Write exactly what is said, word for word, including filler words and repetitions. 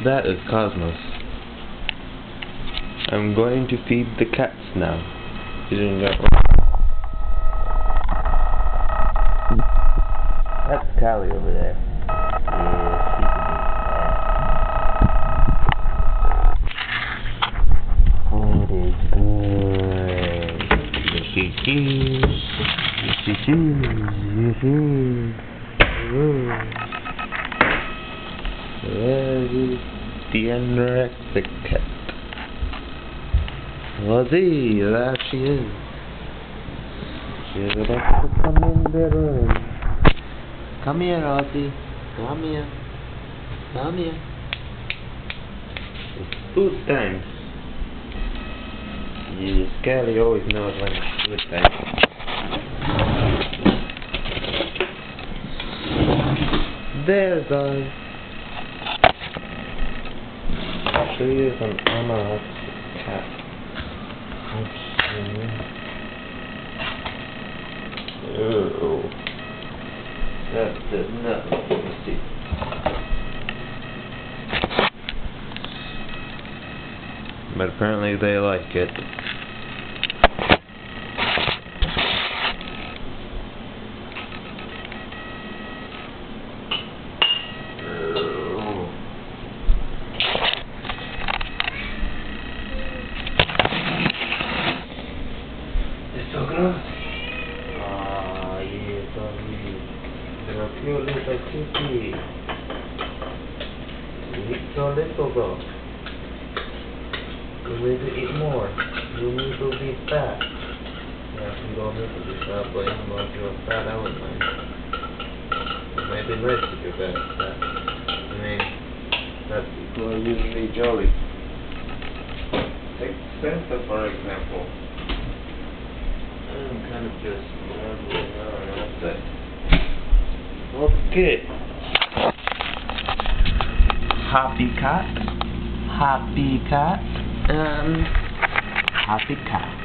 That is Cosmos. I'm going to feed the cats now. You didn't get one. That's Callie over there. Yeah, she's good. It is good. Yes, it is. Yes, it is. Where is the anorexic cat? Ozzy, there she is. She's about to come in the room. Come here, Ozzy. Come here. Come here. It's food time. Yes, Callie always knows when it's food time. There's Ozzy. She is an anorexic cat. Okay. Oh, that's enough. Let's see. But apparently they like it. So gross. Ah, yes, Ozzy. You're a cute little kitty. You eat so little though. You need to eat more. You need to be fat. Yeah, if you don't need to be fat, but even though if you're fat, I wouldn't mind. It might be nice if you're fat. fat. I mean, fat people are usually jolly. Take Santa, for example. I'm kind of just rambling on, that's it. Okay. Happy cat, happy cat, and happy cat.